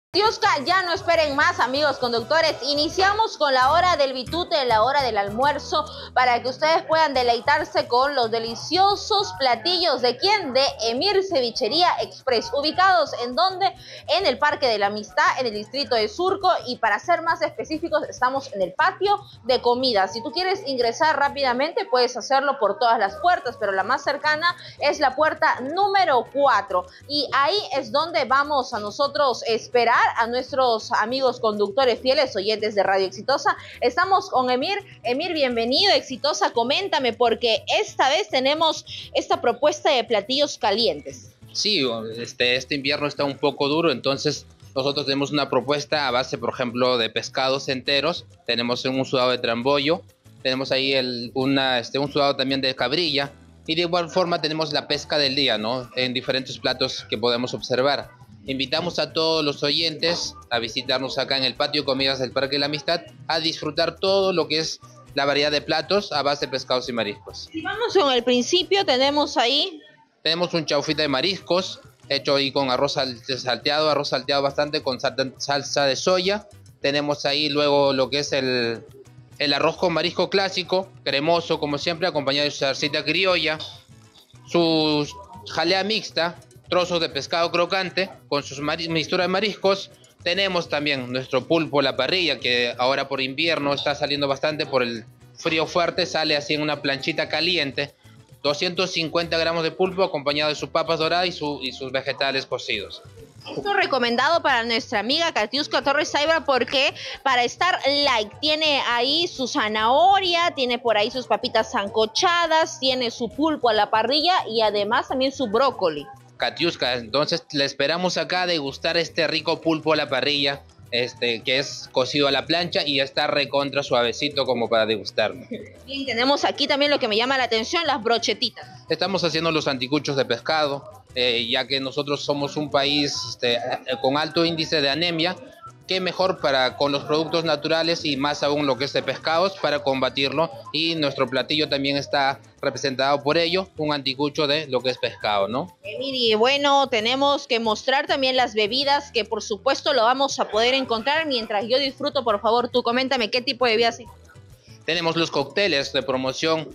Tiusca, ya no esperen más, amigos conductores. Iniciamos con la hora del bitute, la hora del almuerzo, para que ustedes puedan deleitarse con los deliciosos platillos de ¿quién? De Emir Cevichería Express, ubicados en donde, en el Parque de la Amistad, en el distrito de Surco, y para ser más específicos, estamos en el patio de comidas. Si tú quieres ingresar rápidamente, puedes hacerlo por todas las puertas, pero la más cercana es la puerta número 4, y ahí es donde vamos a nosotros esperar a nuestros amigos conductores fieles, oyentes de Radio Exitosa. Estamos con Emir. Emir, bienvenido, Exitosa. Coméntame, porque esta vez tenemos esta propuesta de platillos calientes. Sí, este invierno está un poco duro, entonces nosotros tenemos una propuesta a base, por ejemplo, de pescados enteros. Tenemos un sudado de trambollo, tenemos ahí un sudado también de cabrilla, y de igual forma tenemos la pesca del día, ¿no? En diferentes platos que podemos observar. Invitamos a todos los oyentes a visitarnos acá en el patio de comidas del Parque de la Amistad, a disfrutar todo lo que es la variedad de platos a base de pescados y mariscos. Si vamos con el principio, tenemos un chaufita de mariscos, hecho ahí con arroz salteado bastante con salsa de soya. Tenemos ahí luego lo que es el arroz con marisco clásico, cremoso como siempre, acompañado de su salsita criolla, su jalea mixta, trozos de pescado crocante con sus mixtura de mariscos. Tenemos también nuestro pulpo a la parrilla, que ahora por invierno está saliendo bastante por el frío fuerte, sale así en una planchita caliente. 250 gramos de pulpo acompañado de sus papas doradas y sus vegetales cocidos. Esto recomendado para nuestra amiga Katiuska Torres Saibra, porque para estar light tiene ahí su zanahoria, tiene por ahí sus papitas sancochadas, tiene su pulpo a la parrilla y además también su brócoli. Katiuska, entonces le esperamos acá a degustar este rico pulpo a la parrilla, que es cocido a la plancha y ya está recontra suavecito como para degustarlo. Bien, tenemos aquí también lo que me llama la atención, las brochetitas. Estamos haciendo los anticuchos de pescado, ya que nosotros somos un país con alto índice de anemia. Qué mejor con los productos naturales y más aún lo que es de pescados para combatirlo, y nuestro platillo también está representado por ello, un anticucho de lo que es pescado, ¿no? Y bueno, tenemos que mostrar también las bebidas, que por supuesto lo vamos a poder encontrar mientras yo disfruto. Por favor, tú coméntame qué tipo de bebidas hay. Tenemos los cócteles de promoción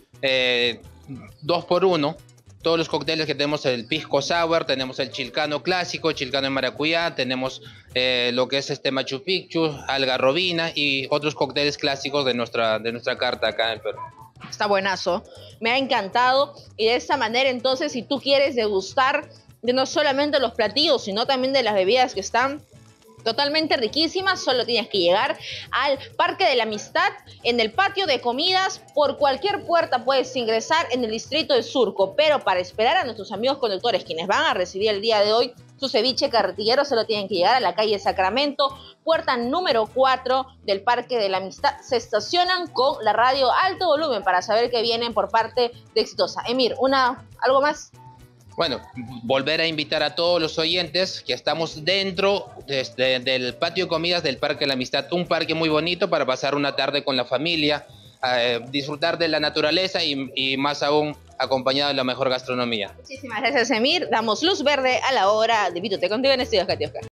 2x1. Todos los cócteles que tenemos, el pisco sour, tenemos el chilcano clásico, chilcano de maracuyá, tenemos lo que es Machu Picchu, algarrobina y otros cócteles clásicos de nuestra carta acá en el Perú. Está buenazo, me ha encantado, y de esta manera entonces, si tú quieres degustar de no solamente los platillos, sino también de las bebidas que están totalmente riquísimas, solo tienes que llegar al Parque de la Amistad, en el patio de comidas. Por cualquier puerta puedes ingresar en el distrito de Surco, pero para esperar a nuestros amigos conductores, quienes van a recibir el día de hoy su ceviche carretillero, solo tienen que llegar a la calle Sacramento, puerta número 4 del Parque de la Amistad. Se estacionan con la radio a alto volumen para saber que vienen por parte de Exitosa. Emir, ¿algo más? Bueno, volver a invitar a todos los oyentes que estamos dentro del patio de comidas del Parque de la Amistad, un parque muy bonito para pasar una tarde con la familia, disfrutar de la naturaleza y más aún acompañado de la mejor gastronomía. Muchísimas gracias, Emir. Damos luz verde a la hora de Bitute. Contigo en estudios, Katiuska.